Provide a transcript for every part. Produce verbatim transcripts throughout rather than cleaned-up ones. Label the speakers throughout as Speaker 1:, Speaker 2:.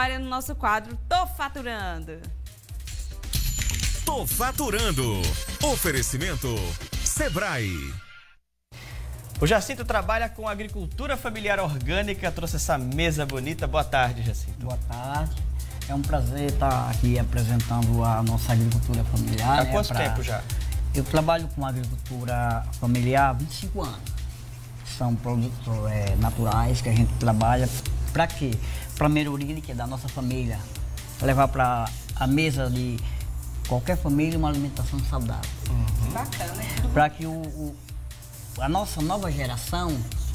Speaker 1: Olha no nosso quadro Tô Faturando.
Speaker 2: Tô Faturando. Oferecimento Sebrae.
Speaker 3: O Jacinto trabalha com agricultura familiar orgânica, trouxe essa mesa bonita. Boa tarde, Jacinto.
Speaker 4: Boa tarde. É um prazer estar aqui apresentando a nossa agricultura familiar.
Speaker 3: Há
Speaker 4: né,
Speaker 3: quanto
Speaker 4: pra...
Speaker 3: tempo já?
Speaker 4: Eu trabalho com agricultura familiar há vinte e cinco anos. São produtos é, naturais que a gente trabalha para quê? Para a melhoria que é da nossa família. Levar para a mesa de qualquer família uma alimentação saudável.
Speaker 1: Uhum. Bacana.
Speaker 4: Para que o, o, a nossa nova geração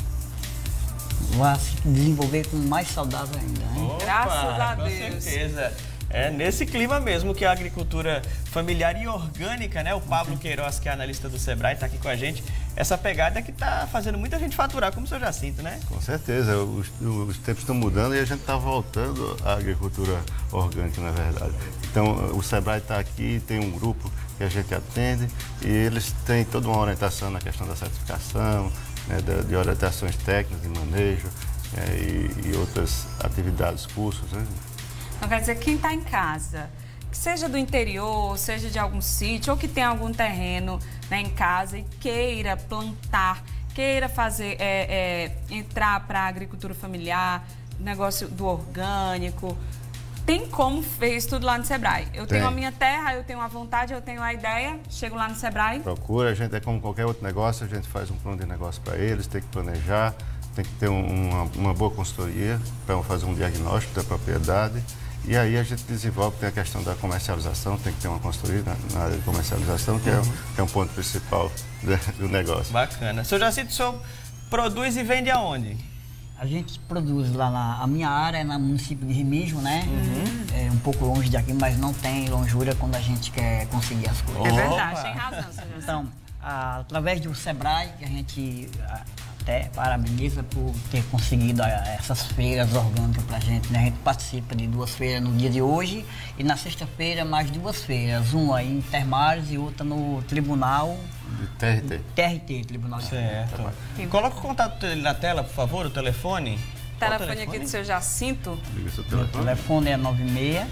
Speaker 4: vá se desenvolver com mais saudável ainda. Né?
Speaker 3: Opa,
Speaker 1: Graças a
Speaker 3: com
Speaker 1: Deus.
Speaker 3: Com certeza. É nesse clima mesmo que a agricultura familiar e orgânica, né? O Pablo Queiroz, que é analista do Sebrae, está aqui com a gente. Essa pegada que está fazendo muita gente faturar, como o seu Jacinto, né?
Speaker 5: Com certeza. Os, os tempos estão mudando e a gente está voltando à agricultura orgânica, na verdade. Então, o Sebrae está aqui, tem um grupo que a gente atende e eles têm toda uma orientação na questão da certificação, né, de, de orientações técnicas, de manejo é, e, e outras atividades, cursos, né?
Speaker 1: Então, quer dizer, quem está em casa, que seja do interior, seja de algum sítio, ou que tenha algum terreno, né, em casa e queira plantar, queira fazer, é, é, entrar para a agricultura familiar, negócio do orgânico, tem como ver isso tudo lá no Sebrae. Eu
Speaker 5: Tem.
Speaker 1: tenho a minha terra, eu tenho a vontade, eu tenho a ideia, chego lá no Sebrae.
Speaker 5: Procura, a gente é como qualquer outro negócio, a gente faz um plano de negócio para eles, tem que planejar, tem que ter um, uma, uma boa consultoria para fazer um diagnóstico da propriedade. E aí a gente desenvolve, tem a questão da comercialização, tem que ter uma consultoria na, na área de comercialização, que, uhum. é, que é um ponto principal de, do negócio.
Speaker 3: Bacana. Seu Jacinto, o senhor produz e vende aonde?
Speaker 4: A gente produz lá na... A minha área é no município de Remígio, né? Uhum. É um pouco longe daqui, mas não tem longura quando a gente quer conseguir as coisas.
Speaker 1: É verdade, tem razão, seu Jacinto.
Speaker 4: Então, a, através do Sebrae, que a gente... A, até parabeniza por ter conseguido essas feiras orgânicas para a gente, né? A gente participa de duas feiras no dia de hoje e na sexta-feira mais duas feiras, uma em Termares e outra no Tribunal...
Speaker 5: De T R T.
Speaker 4: T R T, Tribunal de
Speaker 3: Certo. Coloca o contato dele na tela, por favor, o telefone.
Speaker 1: O telefone, telefone aqui do seu Jacinto.
Speaker 5: Liga seu
Speaker 4: telefone. O telefone é nove seis,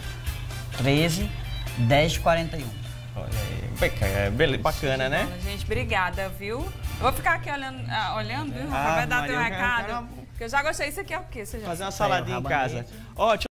Speaker 4: treze, dez, quarenta e um.
Speaker 3: Olha aí, é, beleza, bacana, né?
Speaker 1: Bom, gente, obrigada, viu? Eu vou ficar aqui olhando, ah, olhando viu?
Speaker 3: Ah,
Speaker 1: Vai dar teu
Speaker 3: Maria,
Speaker 1: recado.
Speaker 3: quero...
Speaker 1: Porque eu já gostei. Isso aqui é o quê? Você já
Speaker 3: fazer uma saladinha em casa. Ótimo.